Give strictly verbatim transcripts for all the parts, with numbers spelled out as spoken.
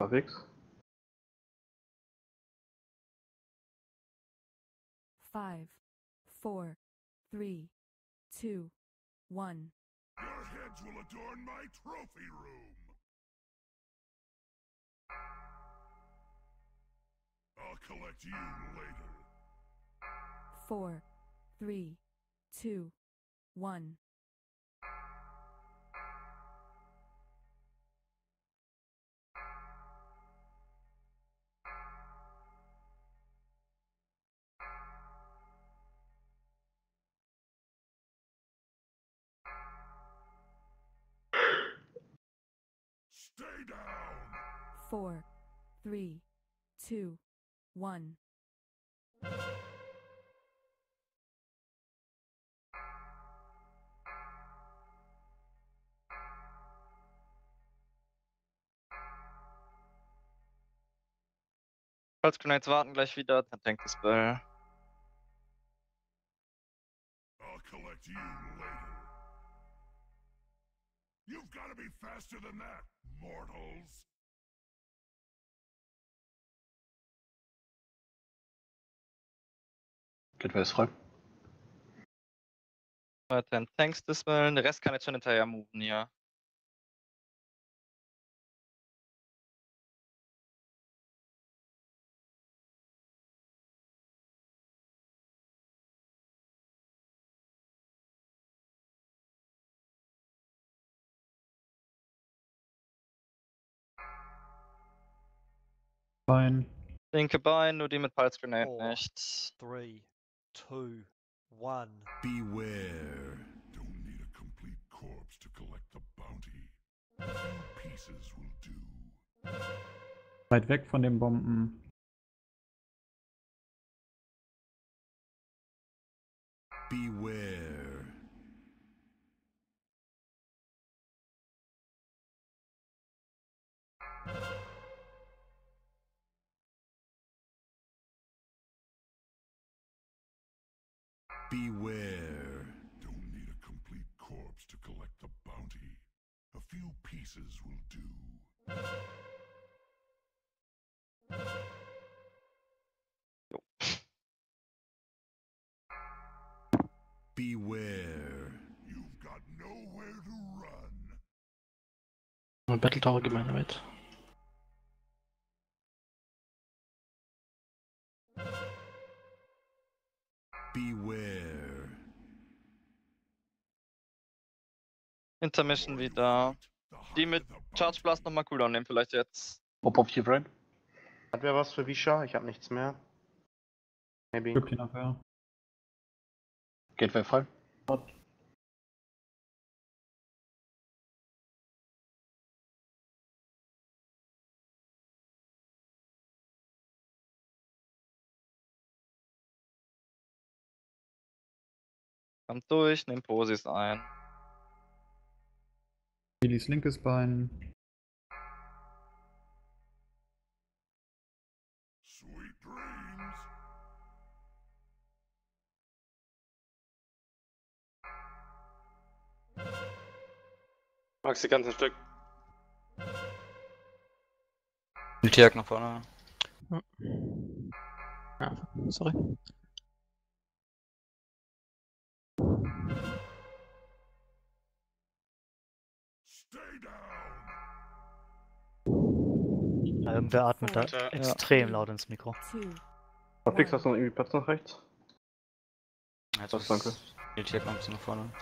Unterwegs. Five, four, three, two, one. Your heads will adorn my trophy room. I'll collect you later. Four, three, two, one. Stay down. Four, three, two, one. Falls Grenades warten gleich wieder, dann tankt das Bell. I'll collect you later. You've got to be faster than that, mortals. Gateway ist frei. Dann tankst das Bell, der Rest kann jetzt schon hinterher moven hier. Bein. Linke Bein, nur die mit Pulse Grenade Four. nicht. Three, two, one. Beware. Don't need a complete corpse to collect the bounty. A few pieces will do. Weit weg von den Bomben. Beware. Beware. Don't need a complete corpse to collect the bounty. A few pieces will do. Beware. You've got nowhere to run. Battle Tower gemeint mit. Beware. Intermission wieder. Die mit Charge Blast nochmal Cooldown nehmen vielleicht jetzt. Ob auf die Brain? Hat wer was für Visha? Ich hab nichts mehr. Maybe. Gibt die nachher. Gateway frei. Kommt durch, nehmt Posis ein. Lillys linkes Bein. Sweet dreams. Magst die ganzen Stück? Miltiak nach vorne. Ja, sorry. Stay down. Ja, irgendwer atmet da Alter. extrem laut ins Mikro. Two, Verfix, hast du noch irgendwie Platz nach rechts? Jetzt Das, danke. Miltiak noch ein bisschen nach vorne.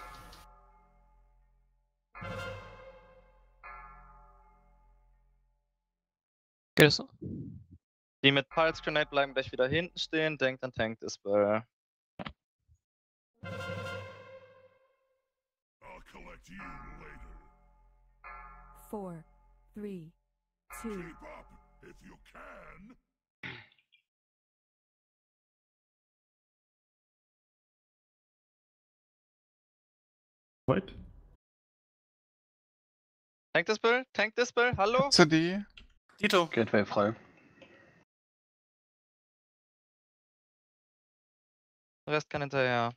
Geht das so? Die mit Pulse Grenade bleiben gleich wieder hinten stehen, denkt dann tankt das Bell. I'll collect you later. four, three, two, Keep up if you can. Weit. Tankt das Bell? Tankt das Bell? Hallo? C D. Dito. Gateway frei. Der Rest kann hinterher.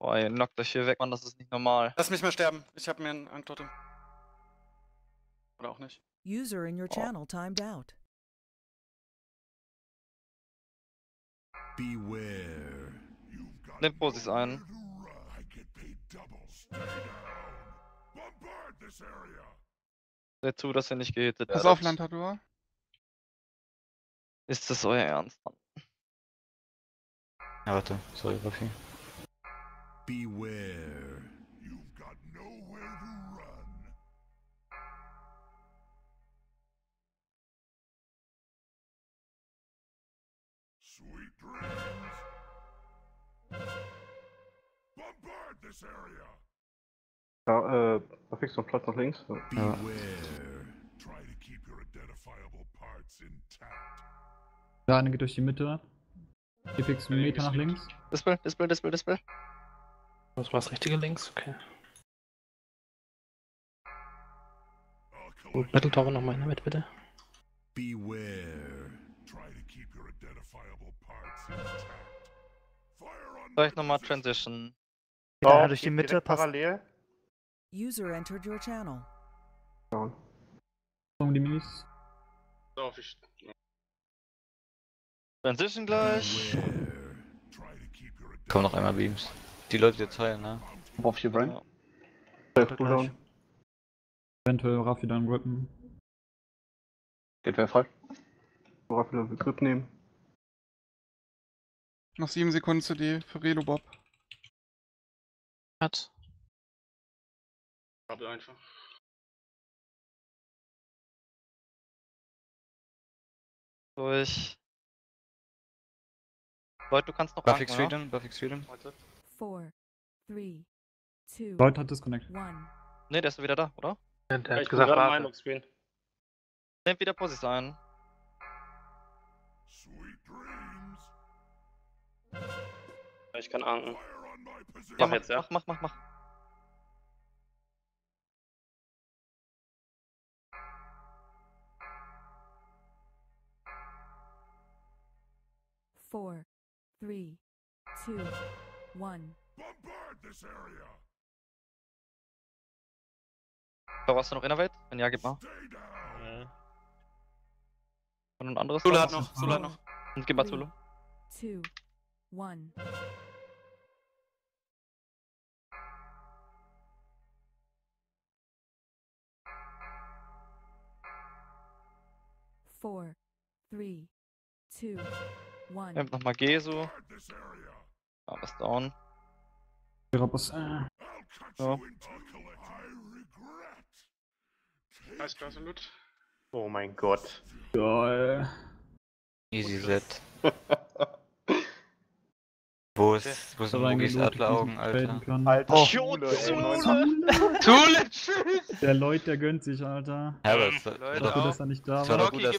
Boah, ihr knockt euch hier weg, Mann, das ist nicht normal. Lass mich mal sterben. Ich hab mir einen Anktotem. Oder auch nicht. User in your Oh. channel timed out. Beware. You've got Nimm Posis ein. nowhere to run. I get paid double. Stay down. Bombard this area. Seht zu, dass ihr nicht gehittet Pass werdet. auf, Lantador. Ist das euer Ernst, Mann? Ja, warte. Sorry, Raffi. Beware. You've got nowhere to run. Sweet dreams. Bombard this area. Ja, äh, Verfix noch Platz nach links. Ja. Beware. Try to keep your identifiable parts intact. Der eine geht durch die Mitte. Epix einen Meter nach links. Dispel, Dispel, Dispel, Dispel. Das war das richtige links, okay. Und Metal Tower nochmal in der Mitte, bitte. Beware. Try to keep your identifiable parts intact. Fire on Soll ich nochmal Transition? Geht einer Oh, durch die geht Mitte, direkt passt. parallel. User entered your channel. Um die Minis. Auf, ich. Transition gleich. Beware. Try to keep your Komm noch einmal Beams. Die Leute jetzt heilen, ne? Auf hier, Brain. Ja. Der Cooldown. Eventuell Raffi dann grippen. Geht wer frei? Raffi will Grip nehmen. Noch sieben Sekunden zu D für Relo Bob. Hat. Kabel einfach. Durch. Leute, du kannst noch Buffix ranken, Freedom, Buffix Freedom. Four, three, two, Leute hat disconnected. one. ja? Ne, der ist wieder da, oder? Ja, der Ich bin gerade im Meinungsscreen. Nehmt wieder Posis ein. Sweet dreams. Ich kann anken. Fire on my position. Ja, Mach mach, jetzt, ja. mach, mach, mach, mach. Four, three, two, one. Bombard this area. So, hast du noch Innovate? Wenn ja, gib mal. Stay down. Und ein anderes. Zulu noch? hat noch, Zulu hat noch. Und gib mal Zulu. Two, one. Four, three, two, one. Nehmt nochmal Gesu. Bombard this area. Ja, was down. Serapus. Äh. I'll cut Ja. you into collect. I regret. Nice, klasse, Loot. Oh mein Gott. Geil. Easy Set. Wo ist, wo sind Mogis Adleraugen, Alter? Alter, Oh, Schule, ey, Schule. neun- Zule, tschüss! Der Lloyd, der gönnt sich, Alter. Ja, aber es Leute, war Dafür, doch dass er nicht da Das war war. doch gut, dass